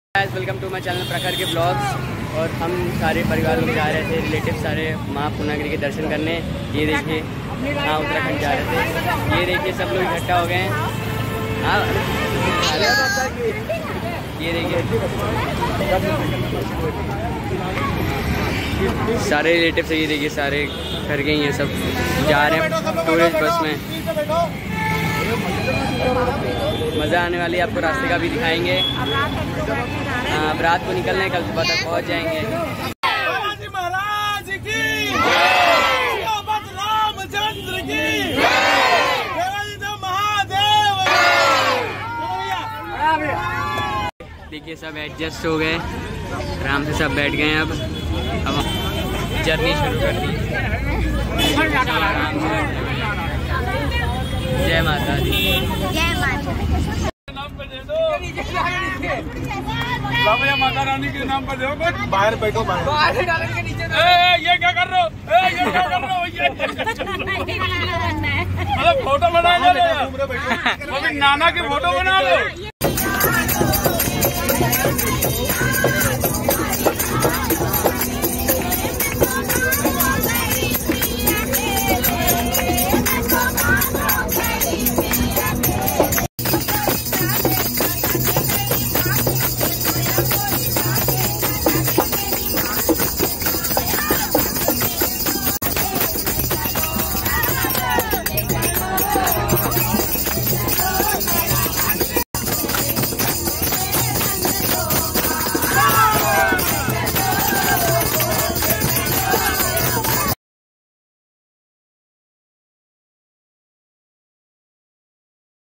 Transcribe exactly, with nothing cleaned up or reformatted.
Welcome to my channel प्रखर के blogs. और हम सारे परिवार लोग जा रहे थे, रिलेटिव सारे माँ पूर्णागिरी के दर्शन करने। ये देखिए, हाँ उत्तराखंड जा रहे थे। ये देखिए सब लोग इकट्ठा हो गए हैं। हाँ ये देखिए सारे रिलेटिव से, ये देखिए सारे घर गए हैं, सब जा रहे हैं टूरिस्ट बस में। मज़ा आने वाली है, आपको रास्ते का भी दिखाएंगे। हाँ अब रात को निकलने, कल सुबह तक पहुँच जाएंगे। महाराज की रामचंद्र की महादेव। देखिए सब एडजस्ट हो गए, आराम से सब बैठ गए हैं। अब अब जर्नी शुरू कर दी। जय माता दी। जय माता माता रानी के नाम पर दो। बाहर बैठो, बाहर डालेंगे नीचे। ये क्या कर रहे हो? ये क्या कर रहे हो? ये मतलब फोटो बना लो, नाना के फोटो बना लो।